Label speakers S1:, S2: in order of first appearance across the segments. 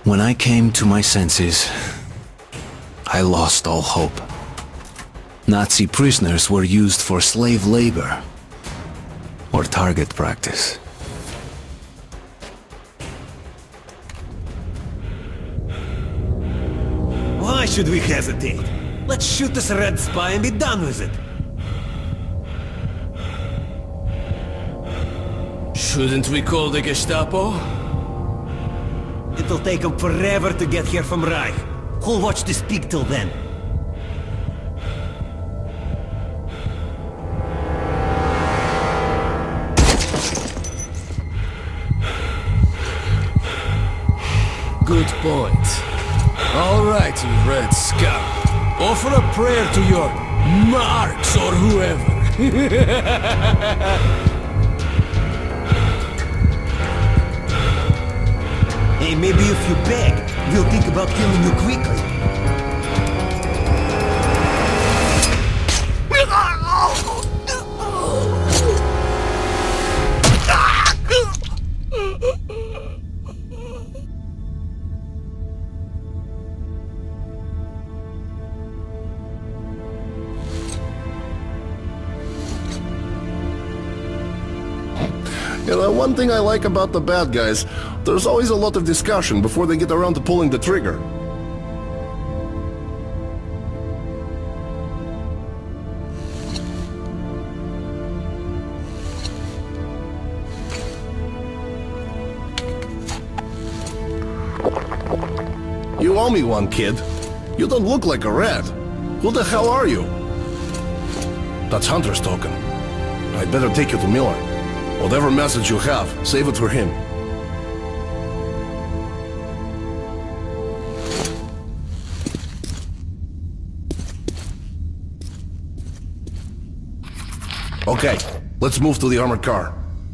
S1: When I came to my senses, I lost all hope. Nazi prisoners were used for slave labor or target practice.
S2: Why should we hesitate? Let's shoot this red spy and be done with it.
S3: Shouldn't we call the Gestapo?
S2: It'll take them forever to get here from Reich. Who'll watch this peak till then?
S3: Good point. All right, you red scum. Offer a prayer to your Marx or whoever.
S2: Hey, maybe if you beg, we'll think about killing you quickly.
S4: You know, one thing I like about the bad guys, there's always a lot of discussion before they get around to pulling the trigger. You owe me one, kid. You don't look like a red. Who the hell are you? That's Hunter's token. I'd better take you to Miller. Whatever message you have, save it for him. Okay, let's move to the armored car.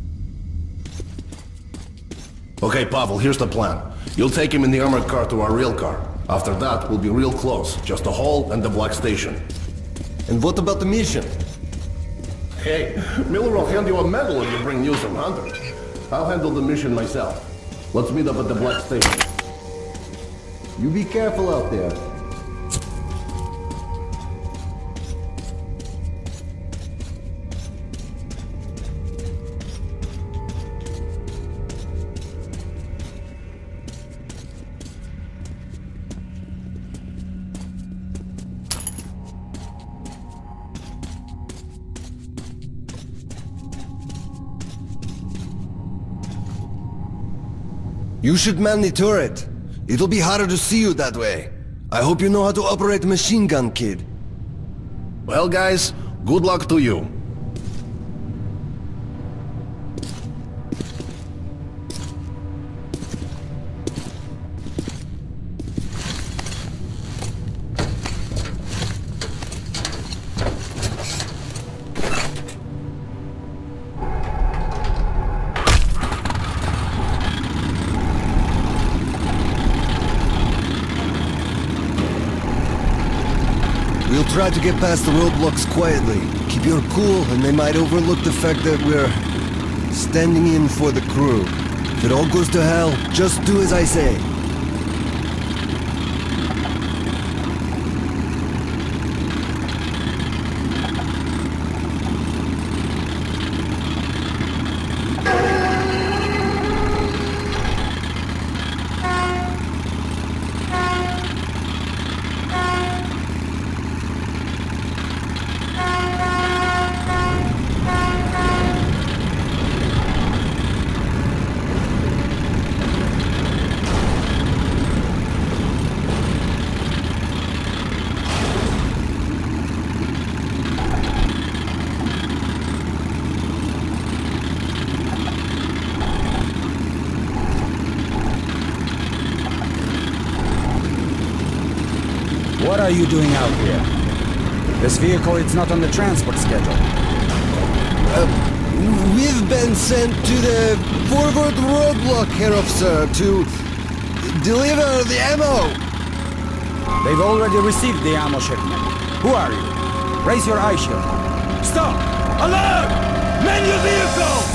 S4: Okay, Pavel, here's the plan. You'll take him in the armored car to our real car. After that, we'll be real close. Just the hall and the black station.
S2: And what about the mission?
S4: Hey, Miller will hand you a medal if you bring news from Hunter. I'll handle the mission myself. Let's meet up at the black station.
S2: You be careful out there.
S5: You should man the turret. It'll be harder to see you that way. I hope you know how to operate a machine gun, kid.
S4: Well, guys, good luck to you.
S5: We'll try to get past the roadblocks quietly. Keep your cool, and they might overlook the fact that we're standing in for the crew. If it all goes to hell, just do as I say.
S6: What are you doing out here? This vehicle is not on the transport schedule.
S5: We've been sent to the forward roadblock, Herr Officer, to deliver the ammo.
S6: They've already received the ammo shipment. Who are you? Raise your eye shield. Stop! Alert! Man your vehicles!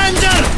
S2: Surrender!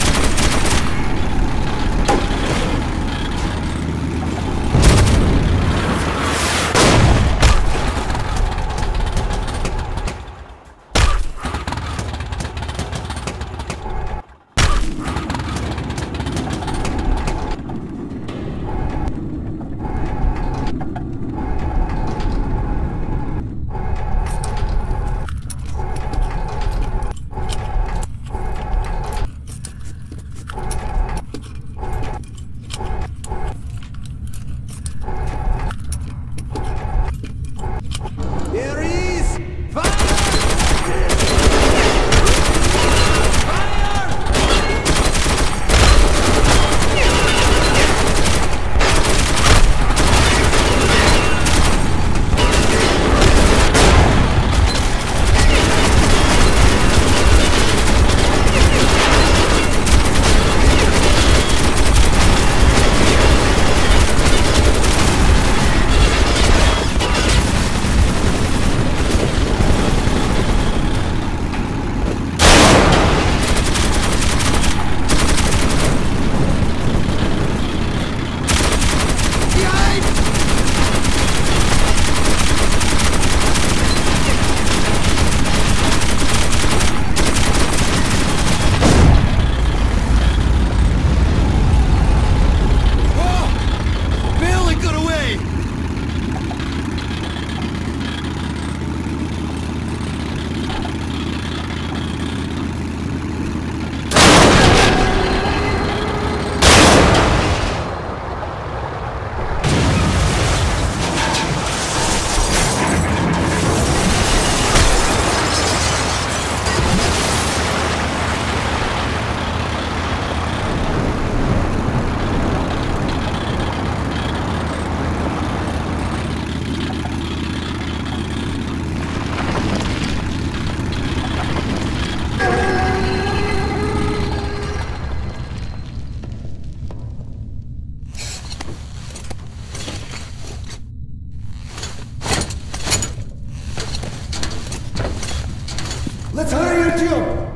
S5: Let's hurry, Artyom!